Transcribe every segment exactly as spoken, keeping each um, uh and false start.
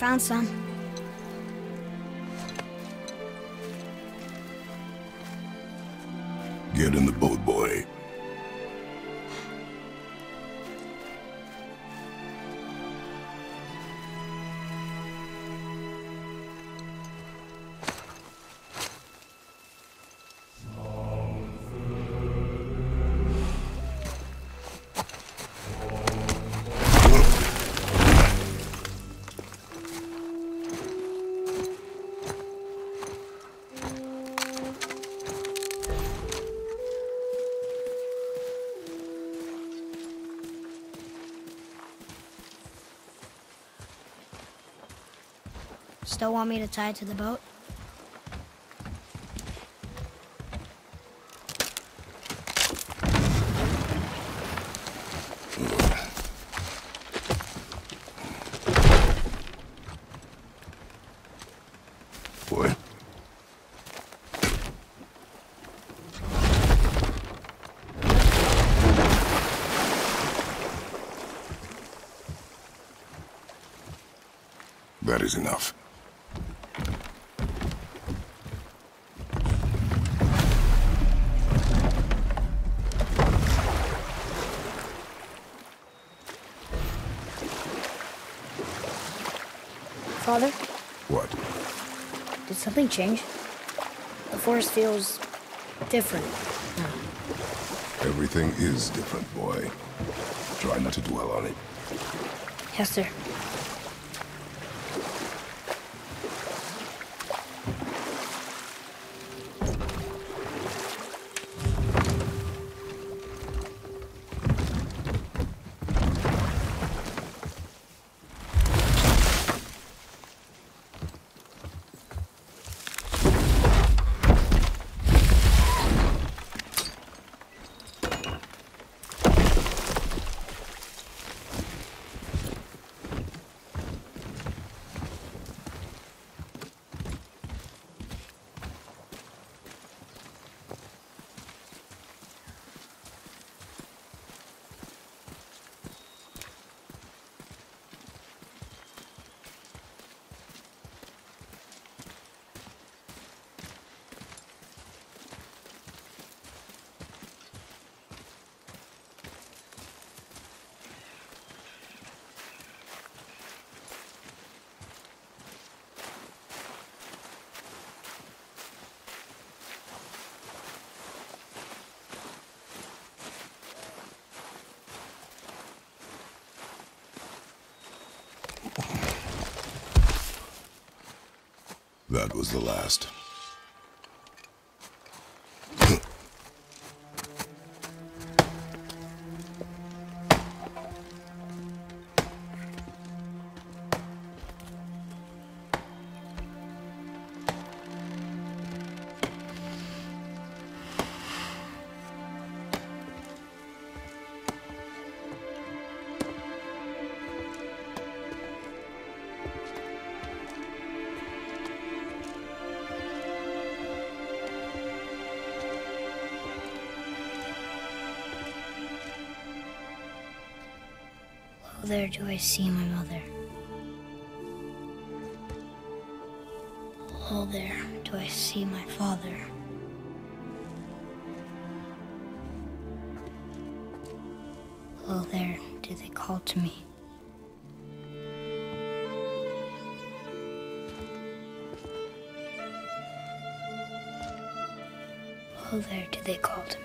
found some. Get in the boat, boy. Still want me to tie it to the boat? Boy. That is enough. Father, What? did something change? The forest feels different now. Everything is different, boy. Try not to dwell on it. Yes, sir. That was the last. Oh, there do I see my mother. Oh, there do I see my father. Oh, there do they call to me. Oh, there do they call to me.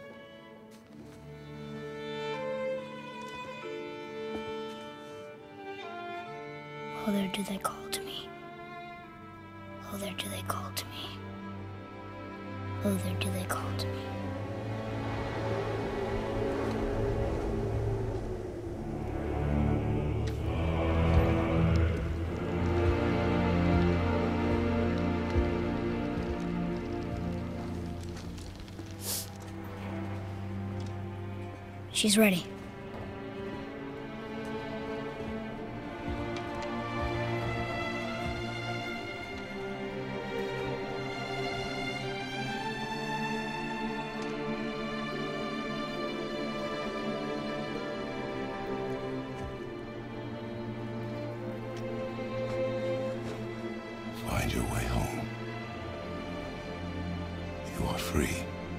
Oh, there do they call to me. Oh, there do they call to me. Oh, there do they call to me. She's ready. find your way home. You are free.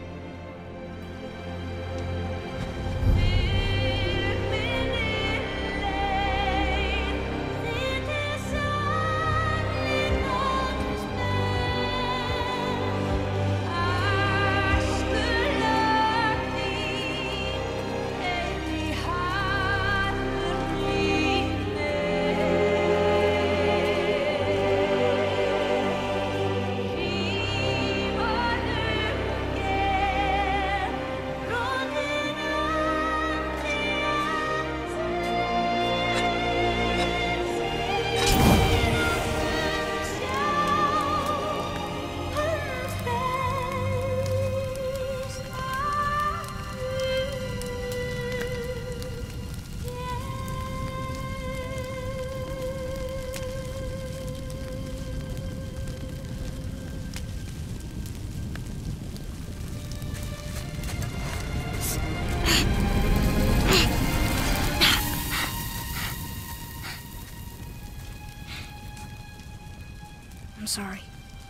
I'm sorry.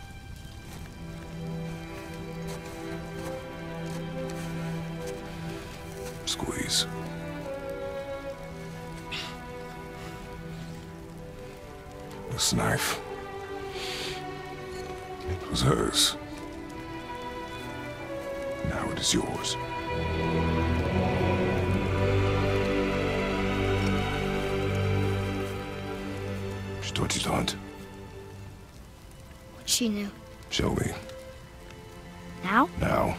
Squeeze. This knife. It was hers. Now it is yours. She taught you to hunt. She knew. Show me. Now? Now.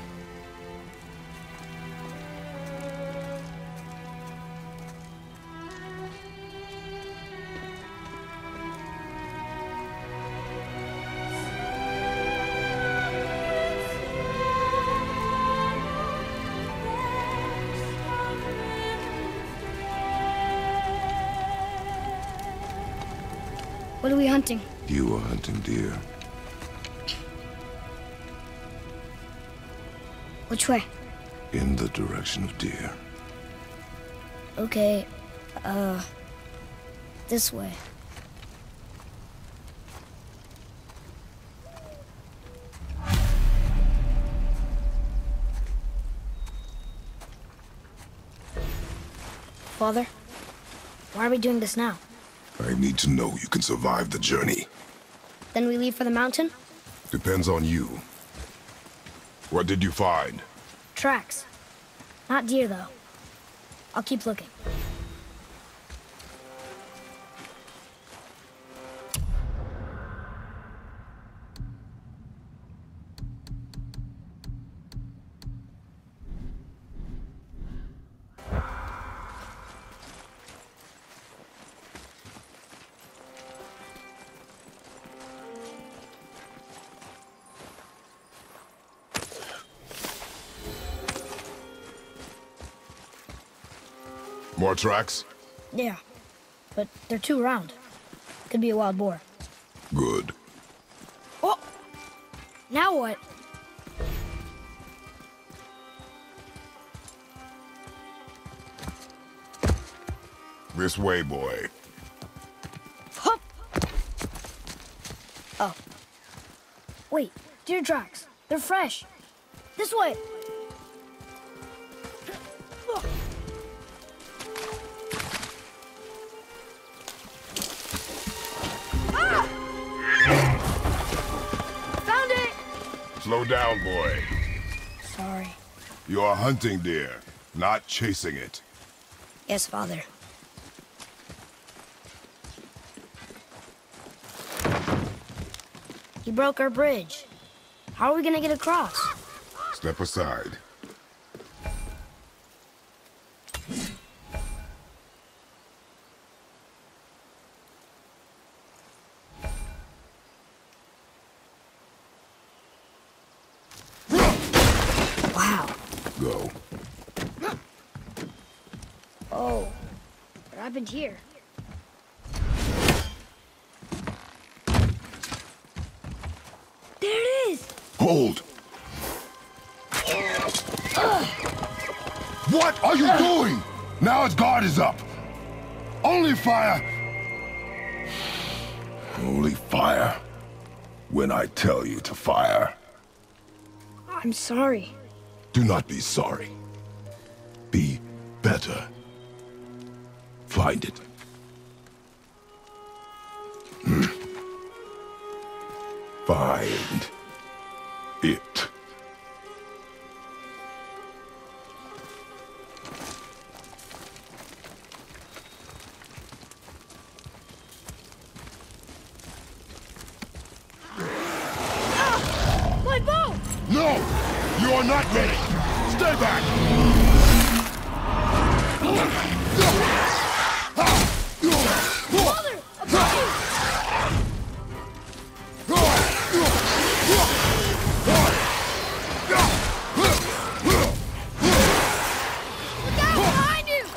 What are we hunting? You are hunting deer. Which way? In the direction of deer. Okay, uh, this way. Father, why are we doing this now? I need to know you can survive the journey. Then we leave for the mountain? Depends on you. What did you find? Tracks. Not deer, though. I'll keep looking. More tracks? Yeah, but they're too round. Could be a wild boar. Good. Oh! Now what? This way, boy. Hup! Oh. Wait, deer tracks. They're fresh. This way! Slow down, boy. Sorry. You are hunting deer, not chasing it. Yes, Father. He broke our bridge. How are we gonna get across? Step aside. Go. Oh, what happened here? There it is! Hold! What are you doing? Now its guard is up. Only fire. Only fire. when I tell you to fire. I'm sorry. Do not be sorry. Be better. Find it. Hmm. Find it. Ah! My bow! No! You are not ready! Stay back! Father! Above you! Look out behind you!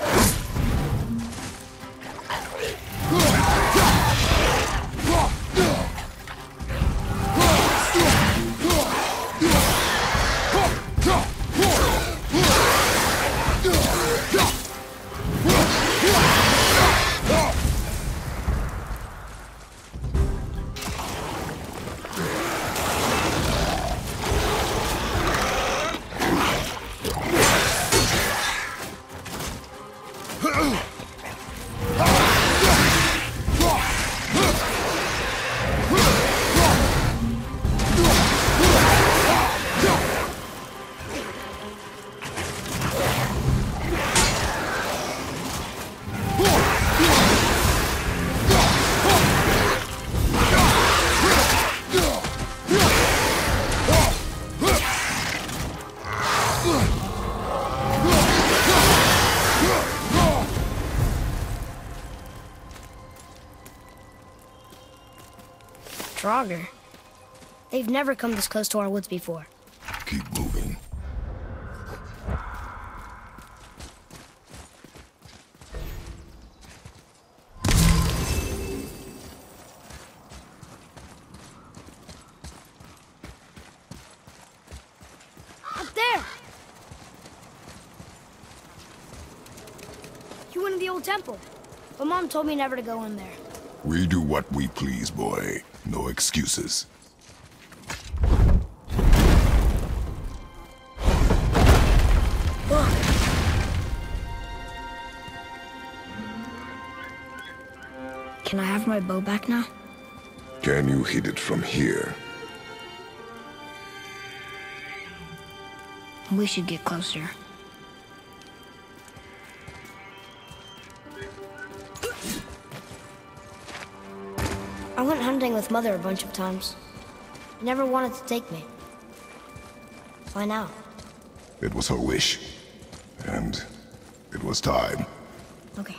Draugr. They've never come this close to our woods before. Keep moving. Up there! You went in the old temple, but Mom told me never to go in there. We do what we please, boy. No excuses. Look! Can I have my bow back now? Can you hit it from here? We should get closer. I went hunting with Mother a bunch of times. She never wanted to take me. Why now? It was her wish. And it was time. Okay.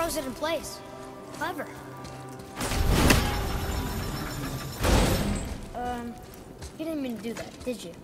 froze it in place. Clever. Um, you didn't mean to do that, did you?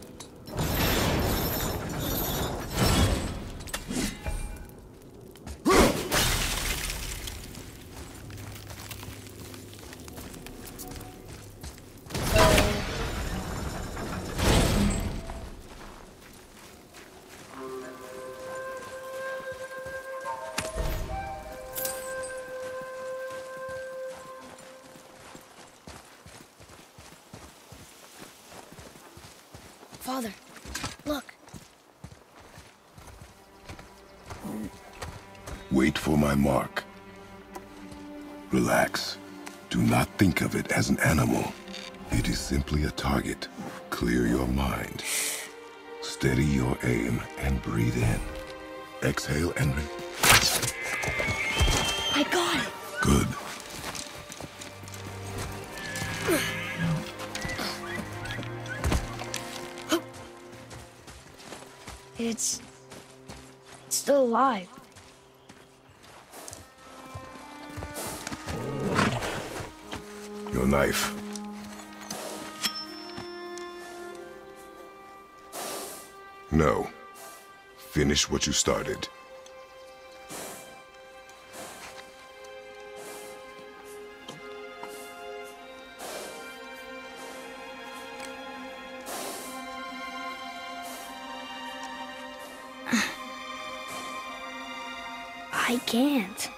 Father, look. Wait for my mark. Relax. Do not think of it as an animal. It is simply a target. Clear your mind. Steady your aim and breathe in. Exhale and re- I got it. Good. It's... it's still alive. Your knife. No. Finish what you started. I can't.